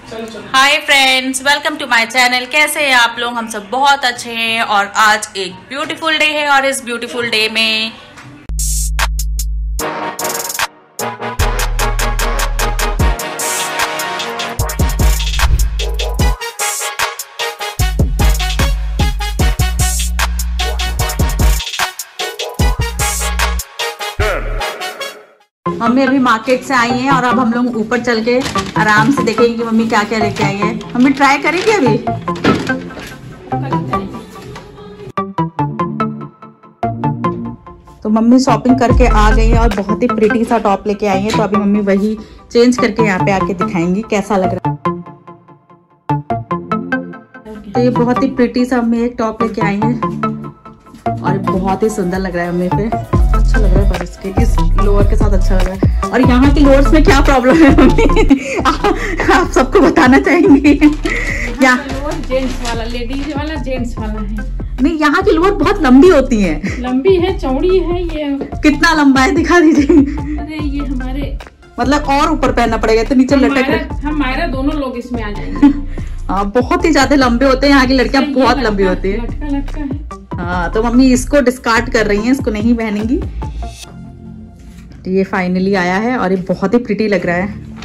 Hi friends, welcome to my channel. कैसे हैं आप लोग? हम सब बहुत अच्छे हैं और आज एक ब्यूटीफुल डे है और इस ब्यूटीफुल डे में मम्मी अभी मार्केट से आई हैं और अब हम लोग ऊपर चल के आराम से देखेंगे कि मम्मी क्या क्या लेके आई है। मम्मी ट्राई करेंगे अभी। तो मम्मी शॉपिंग करके आ गई है और बहुत ही प्रिटी सा टॉप लेके आई है। तो अभी मम्मी वही चेंज करके यहाँ पे आके दिखाएंगी कैसा लग रहा है। तो ये बहुत ही प्रिटी सा मम्मी एक टॉप लेके आई है और बहुत ही सुंदर लग रहा है मम्मी पे। अच्छा लग रहा है पर इसके इस लोअर के साथ अच्छा लग रहा है। और यहाँ के लोअर्स में क्या प्रॉब्लम है मम्मी आप सबको बताना चाहेंगे? यहाँ जेंट्स वाला, लेडीज वाला, जेंट्स वाला है। नहीं, यहाँ की लोअर बहुत लंबी होती हैं। लंबी है, चौड़ी है। ये कितना लंबा है दिखा दीजिए। अरे ये हमारे मतलब और ऊपर पहनना पड़ेगा तो नीचे लटक। हमारा दोनों लोग इसमें आ जाएंगे। हाँ, बहुत ही ज्यादा लंबे होते हैं। यहाँ की लड़कियां बहुत लंबी होती है। लटका है। हाँ, तो मम्मी इसको डिस्कार्ड कर रही हैं, इसको नहीं पहनेंगी। तो ये फाइनली आया है और ये बहुत ही प्रिटी लग रहा है।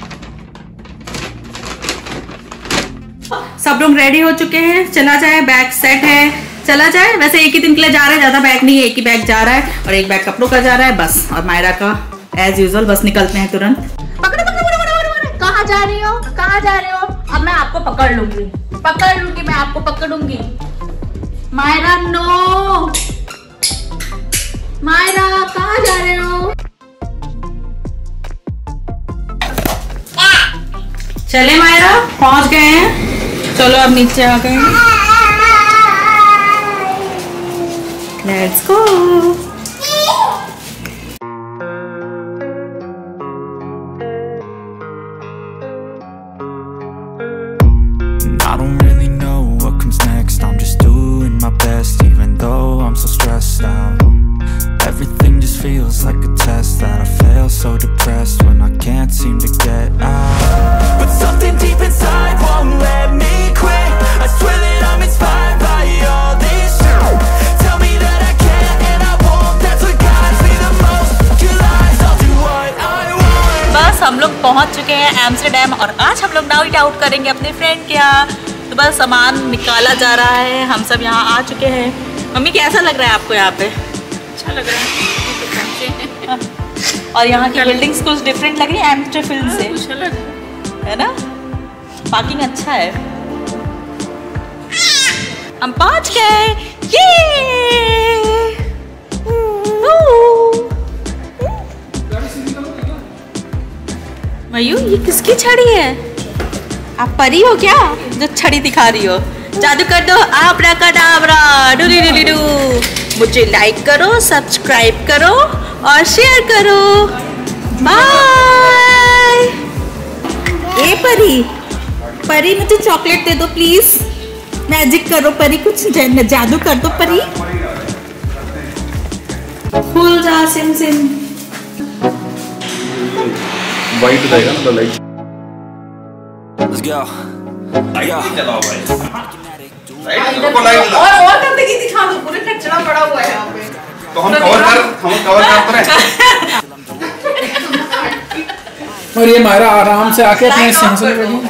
सब लोग रेडी हो चुके हैं, चला जाए। बैग सेट है, चला जाए। वैसे एक ही दिन के लिए जा रहे हैं, ज्यादा बैग नहीं है, एक ही बैग जा रहा है और एक बैग कपड़ों का जा रहा है बस। और मायरा का एज यूजुअल बस निकलते हैं तुरंत। कहाँ जा रही हो? कहाँ जा रहे हो? अब मैं आपको पकड़ लूंगी, मैं आपको पकड़ूंगी। मायरा नो, मायरा कहाँ जा रहे हो? चले मायरा, पहुंच गए हैं। चलो अब नीचे आ गए। Let's go. I don't really know what comes next. I'm just doing my best, even though I'm so stressed out. Everything just feels like a test that I fail, so depressed when I can't seem to get out. But something deep inside won't let me quit. I swear that I'm inspired by all this shit. Tell me that I can and I won't. That's what guides me the most. Your lies, I'll do what I want. बस हम लोग पहुंच चुके हैं Amsterdam और आज हम लोग नाइट आउट करेंगे अपने फ्रेंड के यहाँ। तो बस सामान निकाला जा रहा है, हम सब यहाँ आ चुके हैं। मम्मी कैसा लग रहा है आपको यहाँ पे? अच्छा लग रहा है। और यहाँ की बिल्डिंग्स कुछ डिफरेंट लग रही है एम्स्टरफील्ड से, कुछ अलग है ना? पार्किंग अच्छा है। हम पहुंच गए। मयू, ये किसकी छड़ी है? आप परी हो क्या जो छड़ी दिखा रही हो? जादू कर दो, आब्राकाडाब्रा, डुली डुली डू। मुझे लाइक करो, सब्सक्राइब करो और शेयर करो। बाय। ए परी, परी मुझे चॉकलेट दे दो प्लीज। मैजिक करो परी, कुछ जादू कर दो परी। खुल जा सिम सिम। वाइट रहेगा ना लाइट। Let's go. चलाओ भाई। और गंदगी दिखा दो, पूरे कचरा पड़ा हुआ है यहाँ पे। तो हम कवर कर रहे। और ये मायरा आराम से आके अपने सिंहासन पे बैठी।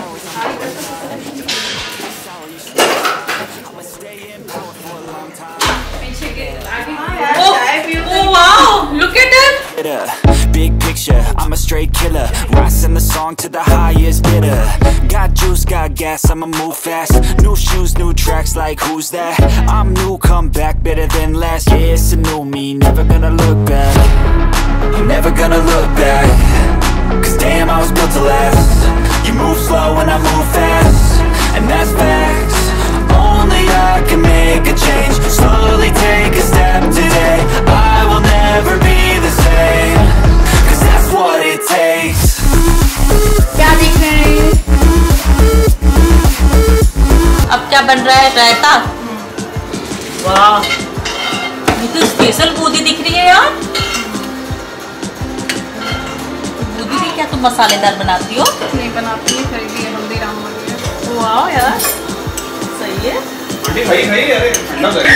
Look at it. Big picture, I'm a straight killer. Rising the song to the highest bidder. Got juice, got gas, I'ma move fast. New shoes, new tracks, like who's that? I'm new, come back, better than last. Yeah, it's a new me, never gonna look back. I'm never gonna look back. Cause damn, I was built to last. You move slow and I move fast. And that's facts. Only I can make a change. Slowly take a step today. I will never be the same. Cause that's what it takes. क्या दिख रहे हैं? अब क्या बन रहा है? रायता। वाह, ये तो स्पेशल बूंदी दिख रही है यार। बूंदी भी क्या तुम मसालेदार बनाती हो? नहीं बनाती है, खरीदी है हल्दीराम वाली। यार, सही है। अरे ठंडा कर।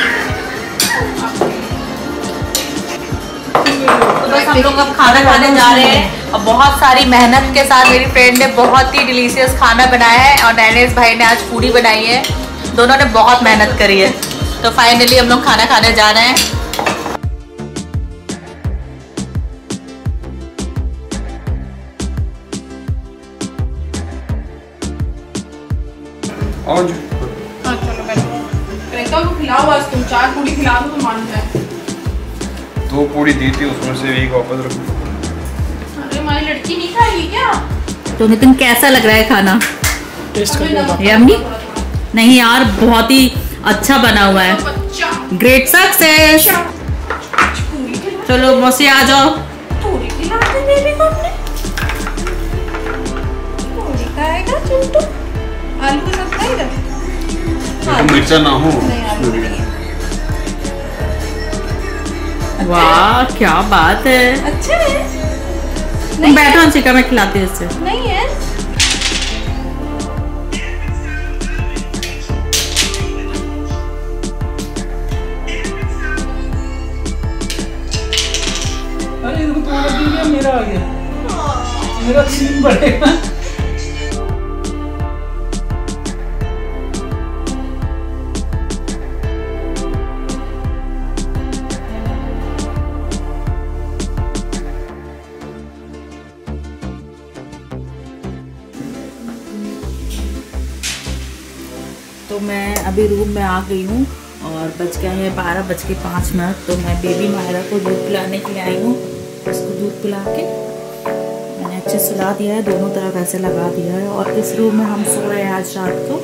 तो बस हम लोग अब खाना खाने जा रहे हैं और बहुत सारी मेहनत के साथ मेरी फ्रेंड ने बहुत ही डिलीशियस खाना बनाया है और नैनेश भाई ने आज पूरी बनाई है। दोनों ने बहुत मेहनत करी है। तो फाइनली हम लोग खाना खाने जा रहे हैं। और प्रियंका को खिलाओ, आज तुम 4 पूरी खिला दो तो मान जाए। 2 पूरी दी थी, उसमें से एक वापस रखो। अरे हमारी लड़की नहीं खाएगी क्या? तो नितिन कैसा लग रहा है खाना? टेस्ट करके यम्मी? नहीं यार, बहुत ही अच्छा बना हुआ है। बच्चा ग्रेट सक्सेस। चलो मौसी आ जाओ। पूरी खिला दे बेबी को अपने। पूरी खाएगा चिंटू? आलू के साथ खाएगा? तो मिर्चा ना हो। नहीं आलू नहीं है। वाह क्या बात है। अच्छा है? तुम बैठो अंशिका, मैं खिलाती हूँ इससे। नहीं है? अरे देखो तुम्हारा दिल गया, मेरा आ गया, मेरा सीन बढ़ेगा। तो मैं अभी रूम में आ गई हूँ और बज गए हैं 12:05। तो मैं बेबी मायरा को दूध पिलाने के लिए आई हूँ। उसको दूध पिला के मैंने अच्छे सुला दिया है, दोनों तरफ ऐसे लगा दिया है। और इस रूम में हम सो रहे हैं आज रात को।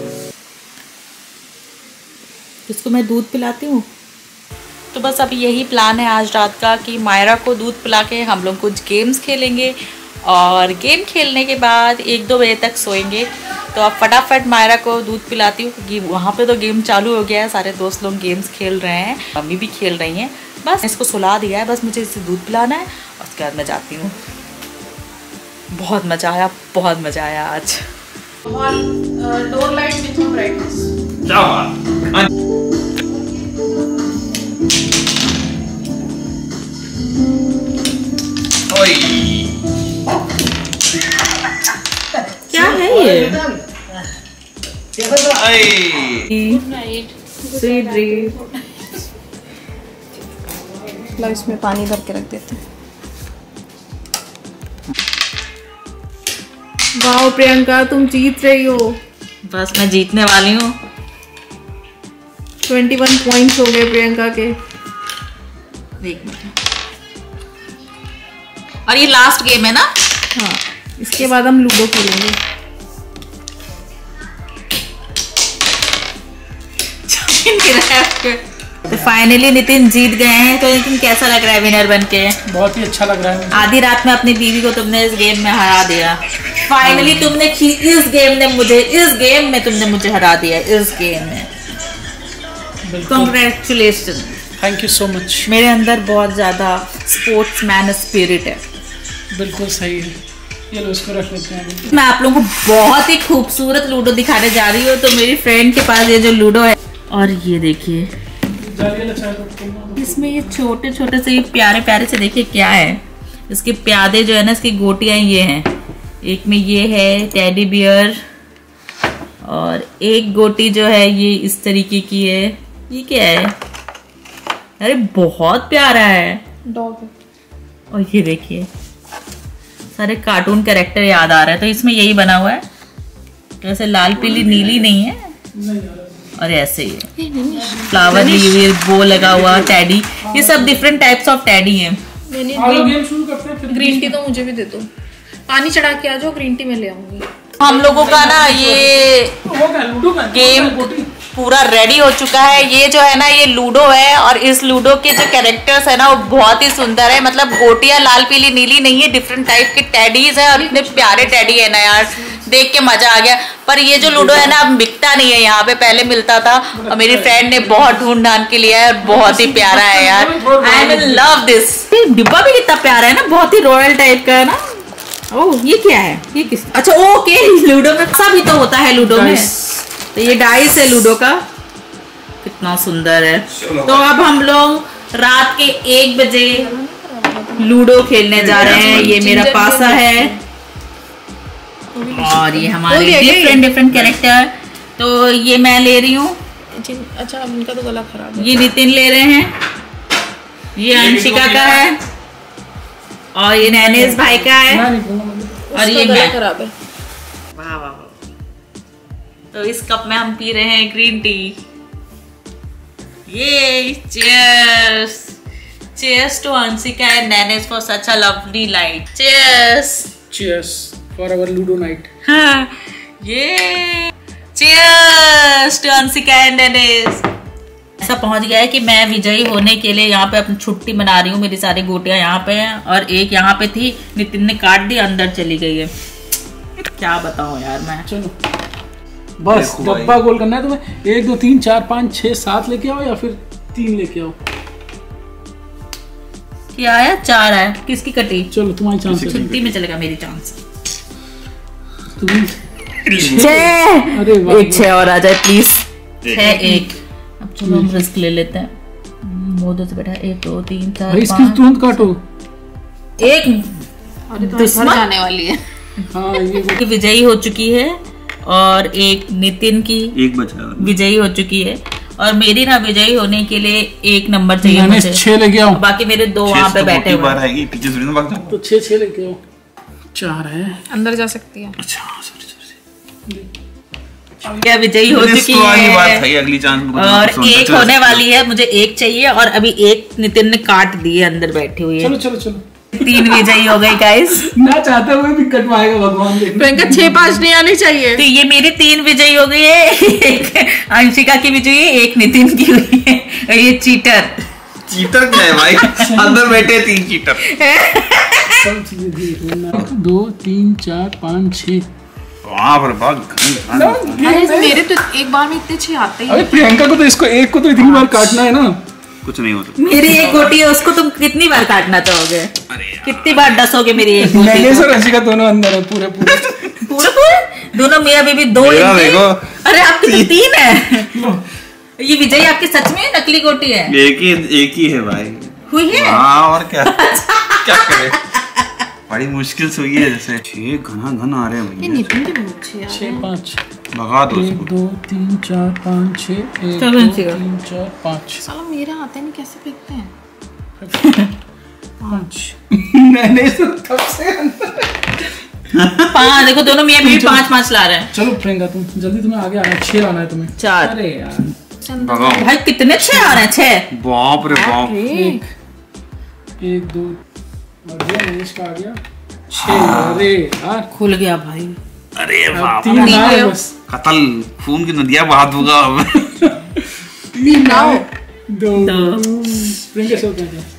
इसको मैं दूध पिलाती हूँ। तो बस अभी यही प्लान है आज रात का कि मायरा को दूध पिला के हम लोग कुछ गेम्स खेलेंगे और गेम खेलने के बाद 1-2 बजे तक सोएंगे। तो अब फटाफट मायरा को दूध पिलाती हूँ क्योंकि वहाँ पे तो गेम चालू हो गया है, सारे दोस्त लोग गेम्स खेल रहे हैं, मम्मी भी खेल रही हैं। बस इसको सुला दिया है, बस मुझे इसे दूध पिलाना है और उसके बाद मैं जाती हूँ। बहुत मज़ा आया, बहुत मज़ा आया आज। Door light with brightness. क्या बात। क्या है ये? Sweet dream. लो इसमें पानी भर के रख देते हैं। वाओ प्रियंका, तुम जीत रही हो। बस मैं जीतने वाली हूँ। 21 पॉइंट्स हो गए प्रियंका के। एक मिनट। और ये लास्ट गेम है ना? हाँ, इसके बाद हम लूडो खेलेंगे। तो फाइनली नितिन जीत गए हैं। तो नितिन कैसा लग रहा है विनर बन के? बहुत ही अच्छा लग रहा है। आधी रात में अपनी बीवी को तुमने इस गेम में हरा दिया। फाइनली तुमने इस गेम में तुमने मुझे हरा दिया। इस गेम में congratulation. Thank you so much. मेरे अंदर बहुत ज्यादा स्पोर्ट्समैन स्पिरिट है। बिल्कुल सही है। ये लो, इसको रख लेते हैं। मैं आप लोगों को बहुत ही खूबसूरत लूडो दिखाने जा रही हूँ। तो मेरी फ्रेंड के पास ये जो लूडो है, और ये देखिए इसमें ये छोटे छोटे से, ये प्यारे प्यारे से, देखिए क्या है इसके प्यादे जो है ना, इसकी गोटियां ये हैं। एक में ये है टेडी बियर और एक गोटी जो है ये इस तरीके की है। ये क्या है? अरे बहुत प्यारा है। डॉग। और ये देखिए सारे कार्टून कैरेक्टर याद आ रहे हैं। तो इसमें यही बना हुआ है। तो ऐसे लाल पीली नीली नहीं है, और ऐसे ही फ्लावर वो लगा हुआ टेडी। ये सब डिफरेंट टाइप्स ऑफ टेडी हैं। गेम शुरू करते हैं फिर। ग्रीन टी तो मुझे भी दे दो। पानी चढ़ा के आ जाओ, ग्रीन टी मैं ले आऊंगी। हम लोगों का ना ये गेम पूरा रेडी हो चुका है। ये जो है ना, ये लूडो है और इस लूडो के जो कैरेक्टर्स है ना वो बहुत ही सुंदर है। मतलब गोटियां लाल पीली नीली नहीं है, डिफरेंट टाइप के टेडीज है और इतने प्यारे टेडी है ना यार, देख के मजा आ गया। पर ये जो लूडो है ना अब बिकता नहीं है यहाँ पे, पहले मिलता था और मेरी फ्रेंड ने बहुत ढूंढ ढांड के लिया है और बहुत ही प्यारा है यार। I will love this. डिब्बा भी कितना प्यारा है ना, बहुत ही रॉयल टाइप का है ना। ओह ये क्या है? ये किस? अच्छा ओके, लूडो में भी तो होता है लूडो में। तो ये डाइस है लूडो का, कितना सुंदर है। तो अब हम लोग रात के 1 बजे लूडो खेलने जा रहे हैं। ये मेरा पासा है और ये हमारे डिफरेंट कैरेक्टर। तो ये मैं ले रही हूँ। अच्छा इनका तो गला खराब है। ये नितिन ले रहे हैं, ये अंशिका का है और ये नैनेश भाई का है और ये गला मैं। खराब है। वाह वाह। तो इस कप में हम पी रहे हैं ग्रीन टी। ये cheers, cheers to Anshika and Nainesh for such a lovely night. Cheers. Cheers for our ludo night. हाँ, ये cheers to Anshika and Nainesh. ऐसा पहुंच गया है कि मैं विजयी होने के लिए यहाँ पे अपनी छुट्टी मना रही हूँ। मेरी सारी गोटियां यहाँ पे हैं और एक यहाँ पे थी, नितिन ने काट दी, अंदर चली गई है। क्या बताऊं यार मैं। चलो बस डब्बा गोल करना है तुम्हें। 1 2 3 4 5 6 7 लेके आओ या फिर 3 लेके आओ। क्या आया? 4 आया। किसकी कटी? चलो तुम्हारी चांस है। छुट्टी में चलेगा मेरी चांस। तुम्हें 6। अरे वाह, एक 6 और आ जाए प्लीज। 6 1। अब चलो हम रिस्क ले लेते हैं। मोदो से बैठा 1 2 3 4 भाई इसकी 5 तुरंत काटो। एक दुश्मन जाने वाली है। हाँ ये की विजयी हो चुकी है और एक नितिन की एक बचा है। विजयी हो चुकी है और मेरी ना विजयी होने के लिए 1 नंबर चाहिए मैंने मुझे। 6 लेके आओ। बाकी मेरे 2 वहाँ पे बैठे हुए हैं। आएगी पीछे से भाग जाओ। तो 6 लेके आओ। 4 है। अंदर जा सकती है। अच्छा सॉरी क्या विजयी हो चुकी है भाई, अगली चांस और 1 होने वाली है। मुझे 1 चाहिए और अभी 1 नितिन ने काट दी है, अंदर बैठी हुई है। चलो चलो चलो। 3 विजयी हो गई गाइस। ना चाहते हुए भी कटवाएगा भगवान देखना। प्रियंका 6 5 नहीं आनी चाहिए। तो ये मेरी 3 विजयी हो गई है। एक अंशिका की विजयी है, 1 नितिन की हुई है और ये चीटर। चीटर क्या है भाई? अंदर बैठे 3 चीटर। सब चीजें देख लेना। 2 3 4 5 6। वहाँ पर भाग अरे मेरे तो एक बार में इतने 6 आते ही। अरे प्रियंका को तो इसको एक को तो इतनी बार काटना है ना। कुछ नहीं हो सकता। मेरी 1 गोटी है, उसको तुम कितनी बार काटना चाहोगे? कितनी बार डसोगे मेरी 1 गोटी नैनेश को? और अंशिका दोनों अंदर है पूरे पूरे। पूरे दोनों मेरा बेबी 2 मेरा देखो। अरे आपकी तो 3 है। ये विजयी आपकी सच में नकली गोटी है? एक ही है भाई। हुई है? हाँ और क्या क्या करे, बड़ी मुश्किल से हुई है। जैसे 6 घना आ रहे हैं भैया। नितिन की बहुत 6 आ 6 5। भगा दो 1 उसको। 2 3 4 5 6 1 चलो 2 अंशिका। 3 4 5 साला मेरा आते नहीं, कैसे फेंकते हैं? 5। नैनेश तो तब से अंदर। 5 देखो, दोनों मियां बीवी 5 ला रहे हैं। चलो प्रियंका तुम जल्दी, तुम्हें आगे आना है। 6 आना है तुम्हें। 4। अरे यार भगाओ। भाई कितने 6 आ रहे हैं? 6। बाप रे बाप। 1 2 और ये नैनेश का आ गया 6। अरे यार खुल गया भाई। अरे अब बाप 3 ना है बस। कतल खून की नदियां बहा दूंगा अब। 2 प्रियंका से होता है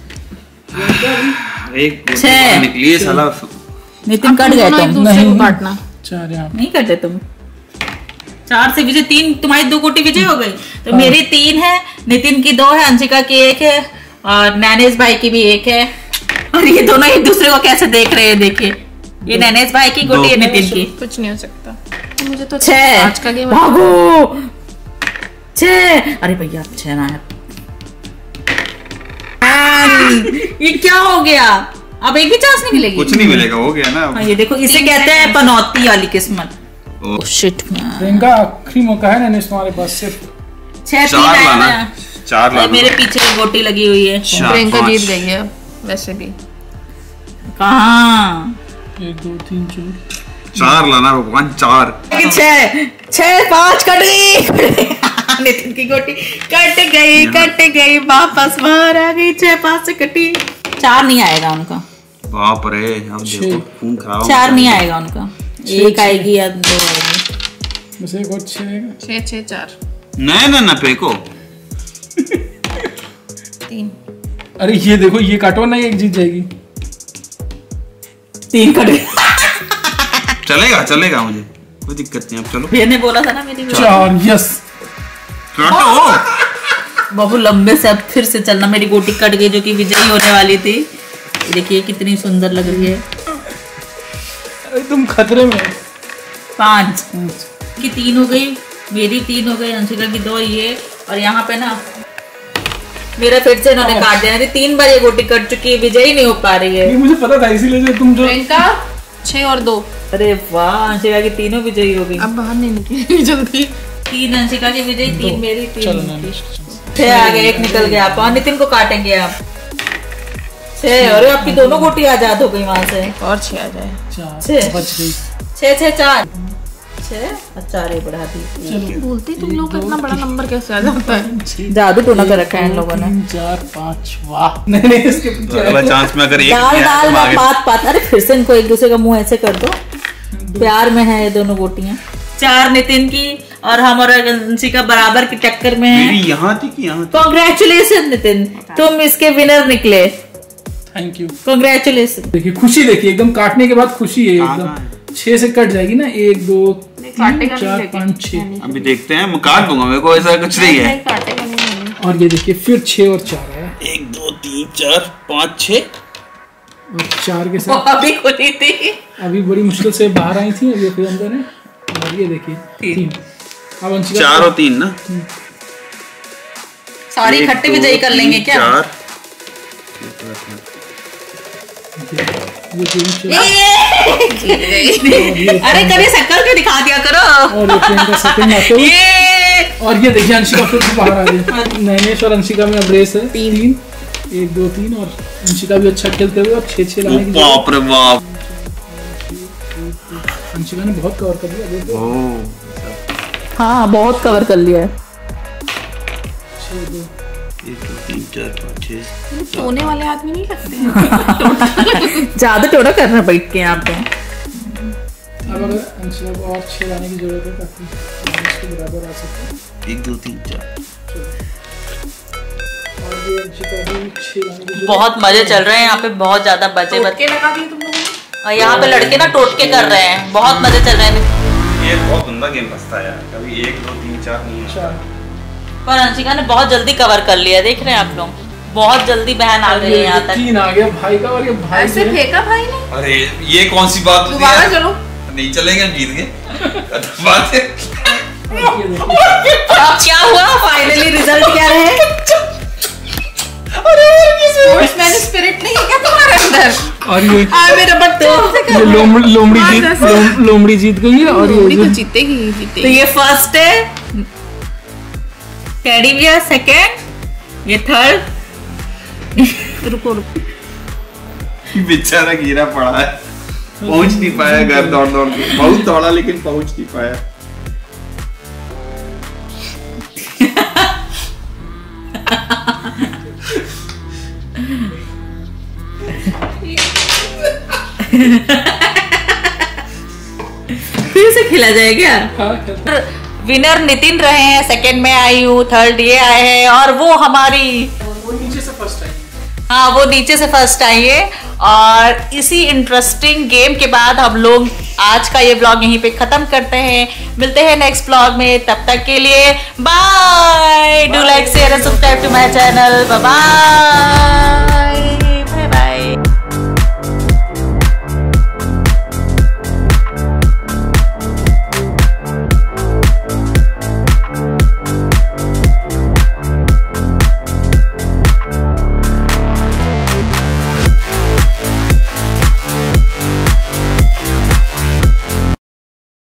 एक 6 निकली है साला। नितिन कट गए तुम। दूसरे को काटना। 4 यहाँ नहीं कटे तुम। 4 से विजय 3, तुम्हारी 2 गोटी विजय हो गई। तो मेरी 3 है, नितिन की 2 है, अंशिका की 1 है और नैनेश भाई की भी 1 है। और ये दोनों एक दूसरे को कैसे देख रहे हैं, देखिए। ये नैनेश भाई की गोटी है, नितिन की। कुछ नहीं हो सकता। मुझे तो 6। आज का गेम भागो 6। अरे भैया 6 ना है। ये क्या हो गया? अब एक भी चांस नहीं मिलेगी? कुछ नहीं मिलेगा, हो गया ना। हाँ, ये देखो, इसे कहते हैं पनौती वाली किस्मत। ओ, शिट मैन। प्रियंका आखिरी मौका है नैनेश तुम्हारे पास सिर्फ। 6 3 4 आया लाना। ना। 4 अरे लाना। मेरे पीछे एक गोटी लगी हुई है। 4 प्रियंका 5। जीत गई है वैसे भी। कहाँ? 1 2 3 4 4 लाना भगवान। 4 6 5 कट गई। नितिन की गोटी कट गई वापस बाहर आ गई। 6 5 से कटी। 4 नहीं आएगा उनका। बाप रे, अब देखो खून खराब। 4 नहीं आएगा उनका। 1 आएगी या 2 आएगी। बस एक और 6 आएगा। 6 6 4 ना फेंको। 3। अरे ये देखो, ये काटो ना, एक जीत जाएगी। 3 कट गई। चलेगा मुझे कोई दिक्कत नहीं। अब चलो। भैया ने बोला था ना मेरी 4 यस। काटो। बहुत लंबे से। अब फिर से चलना। मेरी गोटी कट गई जो कि विजयी होने वाली थी। देखिए कितनी सुंदर लग रही है। अरे तुम खतरे में। 5 की 3 हो गई। मेरी 3 हो गई, अंशिका की 2, ये और यहाँ पे ना मेरा फिर से इन्होंने काट दिया। 3 बार ये गोटी कट चुकी है, विजयी नहीं हो पा रही है। ये मुझे पता था, इसीलिए जो तुम जो इनका 6 और 2। अरे वाह, अंशिका की 3 विजयी हो गई। अब बाहर नहीं निकली जल्दी। 3 अंशिका की विजयी, 3 मेरी, 3 चलो उनकी। 6 आ गए, 1 निकल गया। आप और नितिन को काटेंगे आप। 6, अरे आपकी दोनों गोटी आजाद हो गई वहां से। और 6 आ जाए। 6 बच गई। 6 6 4 6 4 बढ़ा दी। बोलते तुम लोग का इतना बड़ा नंबर कैसे आ जाता है? जादू टोना कर रखा है इन लोगों ने। 3 4 5 वाह। नहीं इसके अगला चांस में अगर एक दाल किया दाल तो में आगे- पात। अरे फिर से इनको एक दूसरे का मुंह ऐसे कर दो। प्यार में है ये दोनों गोटियां। 4 नितिन की और हम और अंशिका बराबर की टक्कर में मेरी है। यहाँ थी कि यहाँ थी? कॉन्ग्रेचुलेशन नितिन, तुम इसके विनर निकले। Thank you. कॉन्ग्रेचुलेशन। देखिए खुशी, देखिए एकदम काटने के बाद खुशी है हाँ, एकदम। हाँ। 6 से कट जाएगी ना, 1 2 काटेगा 3 नहीं 4 लेकिन। 5 6। अभी देखते हैं, मैं काट दूंगा, मेरे को ऐसा कुछ नहीं है। काटेगा नहीं। और ये देखिए फिर 6 और 4 आया 1 2 3 4 5 6। और 4 के वो साथ अभी खुली थी। अभी बड़ी मुश्किल से बाहर आई थी, अभी फिर अंदर है। और ये देखिए 3। अब अंशिका 4 और 3 ना। सारी 1 इकट्ठे 2 विजयी कर लेंगे 3 क्या? 4। ये गेम चल- अरे कभी शक्कर के दिखा दिया करो। और ये ट्रेन का सेकंड आते हुए। ये और ये देखिए अंशिका फिर से बाहर आ गई। नैनेश और अंशिका में अब रेस है 3 1 2 3। और अंशिका भी अच्छा खेलते हुए अब 6 6 लाने की जरूरत। बाप रे बाप। अंशिका ने बहुत कवर कर दिया। देखो ओह, हाँ बहुत कवर कर लिया है। 6 2। 1 2 3 4 5 6। सोने वाले आदमी नहीं लगते हैं। ज्यादा टोना करना बैठ के यहाँ पे। अब अगर अंशिका को और 6 लाने की जरूरत है ताकि इसके बराबर आ सके। 1 2 3 4। और ये अंशिका भी 6 लाने की जरूरत बहुत मजे चल रहे हैं यहाँ पे, बहुत ज्यादा बचे के लगा दिए तुम लोगों ने। और यहाँ पे लड़के ना टोटके कर रहे हैं, बहुत मजे चल रहे हैं। ये बहुत गंदा गेम फंसता है यार, कभी 1 2 3 4 नहीं है। 4। पर अंशिका ने बहुत जल्दी कवर कर लिया, देख रहे हैं आप लोग, बहुत जल्दी बहन आ गई है यहाँ तक। 3 आ गया भाई का। और ये भाई ऐसे जो है- फेंका भाई ने। अरे ये कौन सी बात होती दोबारा है? चलो। नहीं चलेंगे, हम जीत गए। बात है। ये देखिए अब क्या हुआ, फाइनली रिजल्ट क्या रहे? स्पोर्ट्समैन स्पिरिट नहीं है क्या तुम्हारे अंदर? और ये मेरा बट ये लोमड़ी जीत गई है। और लोमड़ी ये तो जीतेगी ही तो जीतेगी। ये फर्स्ट है, टेडी बियर सेकेंड, ये थर्ड। रुको रुको। बेचारा गिरा पड़ा है, पहुंच नहीं पाया घर दौड़ दौड़ के। बहुत दौड़ा लेकिन पहुंच नहीं पाया। फिर से खेला जाए क्या? हाँ, खेलते हैं। विनर नितिन रहे हैं, सेकंड में आई हूँ, थर्ड ये आए हैं और वो हमारी, वो नीचे से फर्स्ट आई। हाँ वो नीचे से फर्स्ट आई है। और इसी इंटरेस्टिंग गेम के बाद हम लोग आज का ये ब्लॉग यहीं पे खत्म करते हैं। मिलते हैं नेक्स्ट ब्लॉग में, तब तक के लिए bye. Do like share and subscribe to my channel. Bye bye.